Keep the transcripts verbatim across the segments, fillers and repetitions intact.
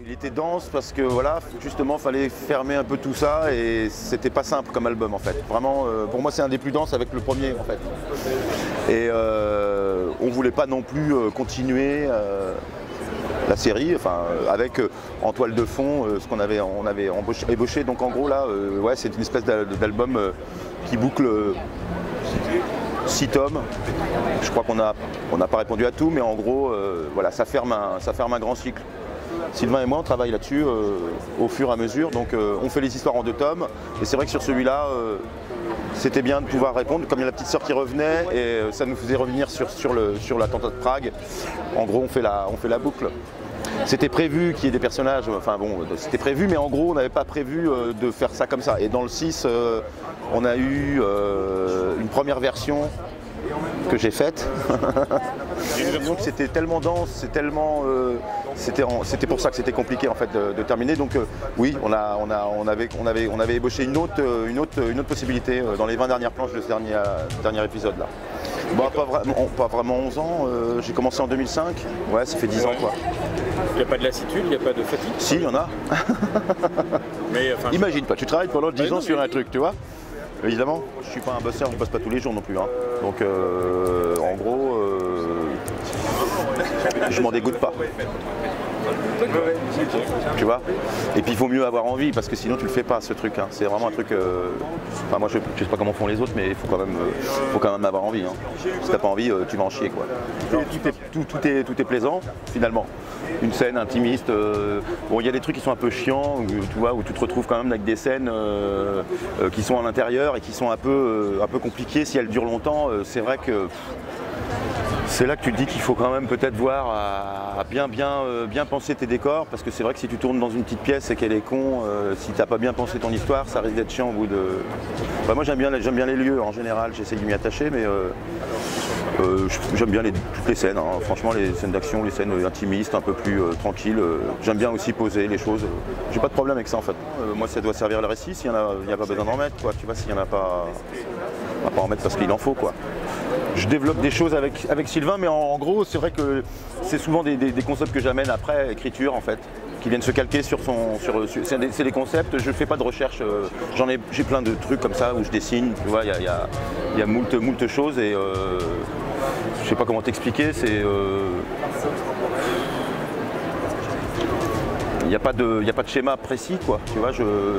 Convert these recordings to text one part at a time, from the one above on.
Il était dense parce que voilà, justement, fallait fermer un peu tout ça et c'était pas simple comme album en fait. Vraiment, euh, pour moi, c'est un des plus denses avec le premier en fait. Et euh, on voulait pas non plus euh, continuer euh, la série, enfin, euh, avec euh, en toile de fond euh, ce qu'on avait, on avait embauché, ébauché. Donc en gros là, euh, ouais, c'est une espèce d'album euh, qui boucle euh, six tomes. Je crois qu'on a, on n'a pas répondu à tout, mais en gros, euh, voilà, ça ferme un, ça ferme un grand cycle. Sylvain et moi, on travaille là-dessus euh, au fur et à mesure. Donc, euh, on fait les histoires en deux tomes. Et c'est vrai que sur celui-là, euh, c'était bien de pouvoir répondre. Comme il y a la petite sœur qui revenait, et euh, ça nous faisait revenir sur, sur, le, sur l'attentat de Prague. En gros, on fait la, on fait la boucle. C'était prévu qu'il y ait des personnages, enfin bon, c'était prévu, mais en gros, on n'avait pas prévu euh, de faire ça comme ça. Et dans le six, euh, on a eu euh, une première version que j'ai faite. Donc c'était tellement dense, c'est tellement, euh, c'était pour ça que c'était compliqué en fait de, de terminer. Donc euh, oui, on a, on a, on avait, on avait, on avait ébauché une autre, une autre, une autre possibilité euh, dans les vingt dernières planches de ce dernier, dernier épisode là. Bon, pas, vraiment, pas vraiment onze ans. Euh, j'ai commencé en deux mille cinq. Ouais, ça fait dix ans quoi. Il n'y a pas de lassitude, il n'y a pas de fatigue? Si, il y en a. Mais, enfin, imagine pas, tu travailles pendant dix ans sur un truc, tu vois. Évidemment, je suis pas un bosseur, je bosse pas tous les jours non plus. Hein. Donc euh, en gros, euh, je m'en dégoûte pas. Tu vois. Et puis il faut mieux avoir envie parce que sinon tu le fais pas ce truc. Hein. C'est vraiment un truc. Euh... Enfin moi je, je sais pas comment font les autres, mais il faut quand même, euh, faut quand même avoir envie. Hein. Si t'as pas envie, euh, tu vas en chier quoi. Tout est, tout, tout, est, tout est plaisant finalement. Une scène intimiste. Euh... Bon, il y a des trucs qui sont un peu chiants, où, tu vois, où tu te retrouves quand même avec des scènes euh, euh, qui sont à l'intérieur et qui sont un peu, euh, un peu compliquées. Si elles durent longtemps, euh, c'est vrai que. C'est là que tu te dis qu'il faut quand même peut-être voir à, à bien, bien, euh, bien penser tes décors, parce que c'est vrai que si tu tournes dans une petite pièce et qu'elle est con, euh, si tu n'as pas bien pensé ton histoire, ça risque d'être chiant au bout de... Enfin, moi j'aime bien, j'aime bien les lieux en général, j'essaie de m'y attacher, mais euh, euh, j'aime bien les, toutes les scènes, hein. Franchement les scènes d'action, les scènes intimistes, un peu plus euh, tranquilles, euh, j'aime bien aussi poser les choses, j'ai pas de problème avec ça en fait. Euh, moi ça doit servir le récit, s'il n'y a, a pas besoin d'en mettre, quoi. Tu vois, s'il n'y en a pas, on va pas en mettre parce qu'il en faut quoi. Je développe des choses avec, avec Sylvain, mais en, en gros, c'est vrai que c'est souvent des, des, des concepts que j'amène après écriture, en fait, qui viennent se calquer sur son... Sur, sur, c'est des, des concepts, je fais pas de recherche, euh, j'en ai, j'ai plein de trucs comme ça où je dessine, tu vois, il y a, y a, y a moult, moult choses et euh, je sais pas comment t'expliquer, c'est... Euh, il n'y a, a pas de schéma précis, quoi, tu vois, je,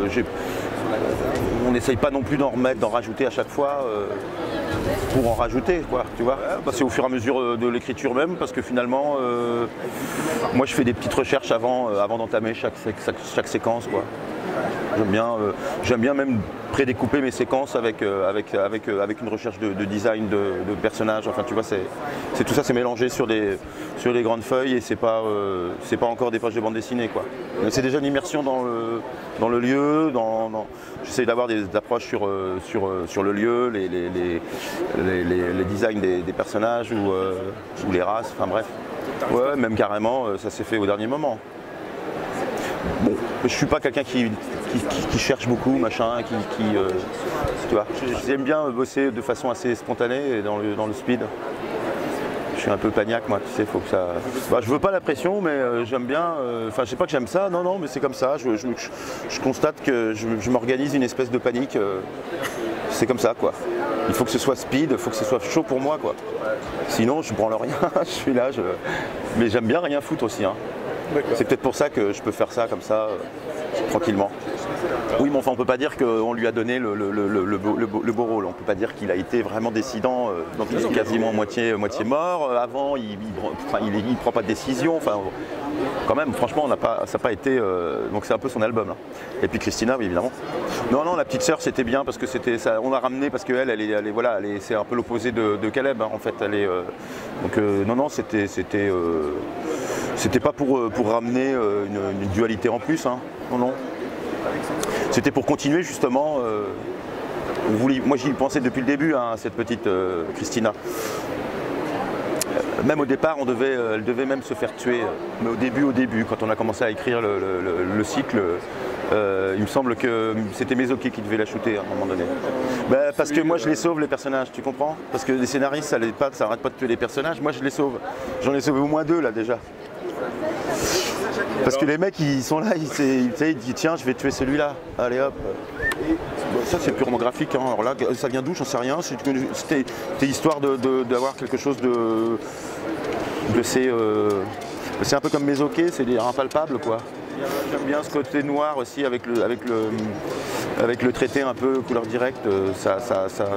on n'essaye pas non plus d'en remettre, d'en rajouter à chaque fois. Euh, pour en rajouter, quoi, tu vois. Bah, c'est au fur et à mesure de l'écriture même, parce que finalement, euh, moi je fais des petites recherches avant, euh, avant d'entamer chaque, chaque, chaque séquence, quoi. J'aime bien, euh, j'aime bien même prédécouper mes séquences avec, euh, avec, avec, euh, avec une recherche de, de design de, de personnages. Enfin, tu vois, c'est, c'est tout ça, c'est mélangé sur des, sur des grandes feuilles et c'est pas, euh, c'est pas encore des pages de bande dessinée, quoi. C'est déjà une immersion dans le, dans le lieu. Dans, dans... J'essaie d'avoir des approches sur, euh, sur, euh, sur le lieu, les, les, les, les, les, les designs des, des personnages ou, euh, ou les races. Enfin bref, ouais, même carrément, ça s'est fait au dernier moment. Bon, je suis pas quelqu'un qui, qui, qui, qui cherche beaucoup, machin, qui, qui euh, tu vois. J'aime bien bosser de façon assez spontanée dans le, dans le speed. Je suis un peu paniaque, moi, tu sais, faut que ça... Bah, je veux pas la pression, mais euh, j'aime bien... Enfin, euh, je sais pas que j'aime ça, non, non, mais c'est comme ça. Je, je, je, je constate que je, je m'organise une espèce de panique. Euh, c'est comme ça, quoi. Il faut que ce soit speed, il faut que ce soit chaud pour moi, quoi. Sinon, je branle rien, je suis là, je... Mais j'aime bien rien foutre aussi, hein. C'est peut-être pour ça que je peux faire ça comme ça, euh, tranquillement. Oui, mais enfin, on ne peut pas dire qu'on lui a donné le, le, le, le, le, beau, le, beau, le beau rôle. On ne peut pas dire qu'il a été vraiment décidant. Euh, donc il est quasiment moitié, moitié mort. Euh, avant, il ne prend pas de décision. Enfin, quand même, franchement, on n'a pas, ça n'a pas été... Euh, donc c'est un peu son album. Là. Et puis Christina, oui, évidemment. Non, non, la petite sœur, c'était bien parce que c'était ça. On l'a ramené parce qu'elle, elle est, elle est, voilà, elle est, c'est un peu l'opposé de, de Caleb, hein, en fait. Elle est, euh, donc euh, non, non, c'était... c'était euh, C'était pas pour, pour ramener une, une dualité en plus, hein. Non, non. C'était pour continuer justement. Euh, on voulait, moi j'y pensais depuis le début, hein, cette petite euh, Christina. Même au départ, on devait, elle devait même se faire tuer. Mais au début, au début, quand on a commencé à écrire le, le, le cycle, euh, il me semble que c'était Mesoki qui devait la shooter à un moment donné. Bah, parce que moi je les sauve les personnages, tu comprends? Parce que les scénaristes, ça n'arrête pas de tuer les personnages, moi je les sauve. J'en ai sauvé au moins deux là déjà. Parce que les mecs ils sont là, ils, ils, ils disent tiens je vais tuer celui-là, allez hop. Bon, ça c'est purement graphique, hein. Alors là ça vient d'où, j'en sais rien, c'était histoire d'avoir quelque chose de, de c'est euh, c'est un peu comme mes hockey, c'est impalpable quoi. J'aime bien ce côté noir aussi avec le, avec le, avec le traité un peu couleur directe, ça, ça, ça,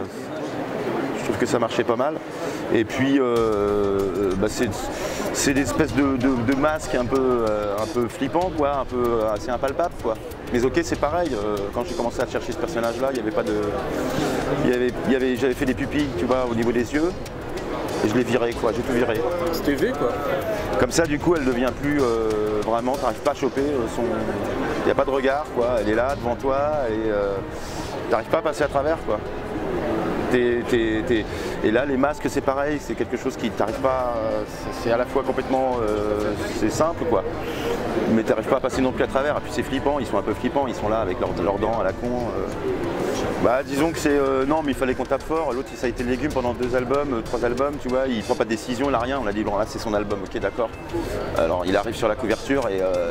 je trouve que ça marchait pas mal. Et puis euh, bah c'est des espèces de, de, de masques un peu, euh, un peu flippants, quoi, un peu assez impalpables quoi. Mais ok c'est pareil, euh, quand j'ai commencé à chercher ce personnage là, il y avait pas de. Il y avait, il y avait, j'avais fait des pupilles tu vois, au niveau des yeux. Et je l'ai viré quoi, j'ai tout viré. C'était V quoi. Comme ça du coup elle devient plus euh, vraiment, t'arrives pas à choper son. Il n'y a pas de regard quoi, elle est là devant toi et euh, t'arrives pas à passer à travers quoi. T'es, t'es, t'es... Et là les masques c'est pareil, c'est quelque chose qui t'arrive pas. C'est à la fois complètement euh, c'est simple quoi. Mais t'arrives pas à passer non plus à travers. Et puis c'est flippant, ils sont un peu flippants, ils sont là avec leurs, leurs dents à la con. Euh... Bah disons que c'est euh, non mais il fallait qu'on tape fort, l'autre ça a été légume pendant deux albums, euh, trois albums, tu vois, il prend pas de décision, il a rien, on a dit bon là c'est son album, ok d'accord. Alors il arrive sur la couverture et euh,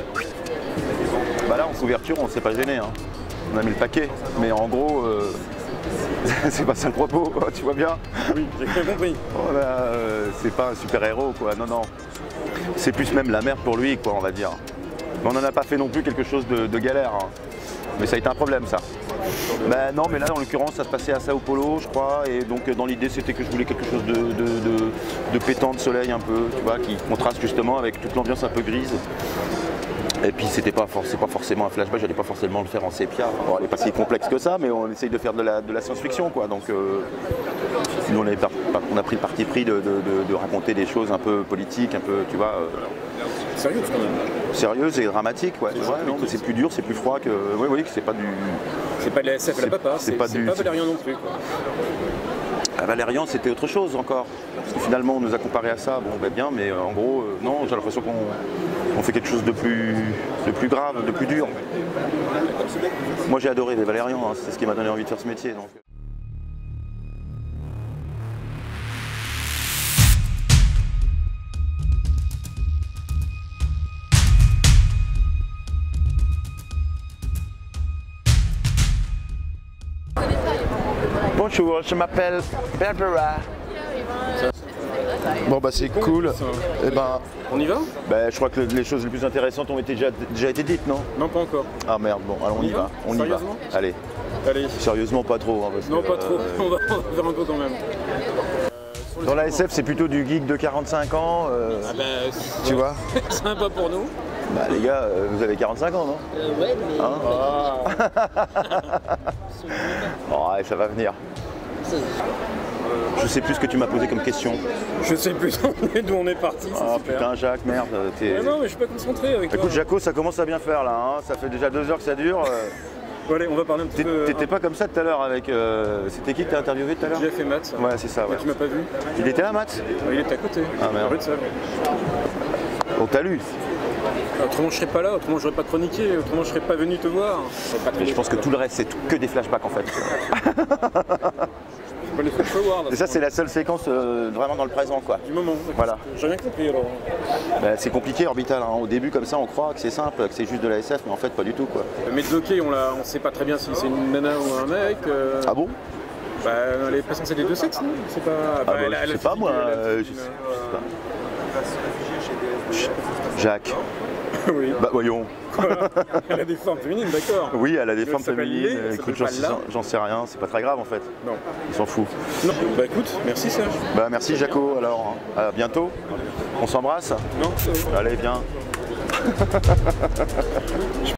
bah là en couverture on s'est pas gêné, hein. On a mis le paquet, mais en gros euh, c'est pas ça le propos, tu vois bien. Oui, j'ai bien compris. Voilà, euh, c'est pas un super héros quoi, non non. C'est plus même la merde pour lui quoi on va dire. Mais on n'en a pas fait non plus quelque chose de, de galère, hein. Mais ça a été un problème ça. Ben non mais là en l'occurrence ça se passait à Sao Paulo je crois et donc dans l'idée c'était que je voulais quelque chose de, de, de, de pétant de soleil un peu, tu vois, qui contraste justement avec toute l'ambiance un peu grise. Et puis c'était pas, for pas forcément un flashback, j'allais pas forcément le faire en sépia. Bon, elle n'est pas si complexe que ça mais on essaye de faire de la, de la science-fiction quoi. Donc euh, nous on, avait par, on a pris le parti pris de, de, de, de raconter des choses un peu politiques, un peu tu vois. Euh, Sérieuse quand même. Sérieuse et dramatique, ouais. C'est plus dur, c'est plus froid que. Oui, oui, c'est pas du. C'est pas de la S F à la papa, c'est pas, du... pas Valérian non plus. Quoi. À Valérian, c'était autre chose encore. Parce que finalement, on nous a comparé à ça, bon, ben bien, mais euh, en gros, euh, non, j'ai l'impression qu'on on fait quelque chose de plus, de plus grave, de plus dur. Moi, j'ai adoré les Valérians, hein, c'est ce qui m'a donné envie de faire ce métier. Donc. Bonjour, je m'appelle Barbara. Bon bah c'est cool. Et ben, on y va? Bah je crois que les choses les plus intéressantes ont été déjà, déjà été dites, non? Non, pas encore. Ah merde, bon, alors on, on y va. va. On y va. Allez. Allez. Sérieusement pas trop. Hein, parce non, que, pas trop. Euh... on va faire un peu quand même. Dans la S F, c'est plutôt du geek de quarante-cinq ans. Euh, ah bah, tu vois? Sympa pour nous. Bah les gars, euh, vous avez quarante-cinq ans, non? euh, Ouais, mais... Hein oh, ouais, ça va venir. Je sais plus ce que tu m'as posé comme question. Je sais plus d'où on est parti. Ah super. Putain Jacques, merde. Mais non mais je suis pas concentré avec toi. Écoute Jaco, ça commence à bien faire là, hein. Ça fait déjà deux heures que ça dure. Bon, allez, on va parler un petit peu... T'étais pas comme ça tout à l'heure avec... Euh... C'était qui que t'as interviewé tout à l'heure? J'ai fait Matt. Ouais c'est ça, ouais. Mais tu m'as pas vu. Il était là Matt? Ouais, il était à côté. Ah merde. Rue de Sable. On t'a lu? Autrement je serais pas là, autrement j'aurais pas chroniqué, autrement je serais pas venu te voir. Mais je pense que tout le reste c'est que des flashbacks en fait. Les flash forward, et ça c'est la seule séquence euh, vraiment dans le présent quoi. Du moment. Voilà. J'ai rien compris alors. Bah, c'est compliqué Orbital, hein. Au début comme ça on croit que c'est simple, que c'est juste de la S F mais en fait pas du tout quoi. Mais Doké on l'a, on sait pas très bien si c'est une nana ou un mec. Euh... Ah bon? Bah elle est pas censée des deux sexes non? C'est pas. Ah bah, bah, elle, je sais pas moi. Euh, je sais pas. Jacques. Oui. Bah voyons. Elle a des formes féminines, d'accord. Oui, elle a des formes féminines. Lé, écoute, j'en sais rien, c'est pas très grave en fait. Non. Il s'en fout. Non. Bah écoute, merci Serge. Bah merci Jaco alors. À bientôt. On s'embrasse? Non. Allez, viens.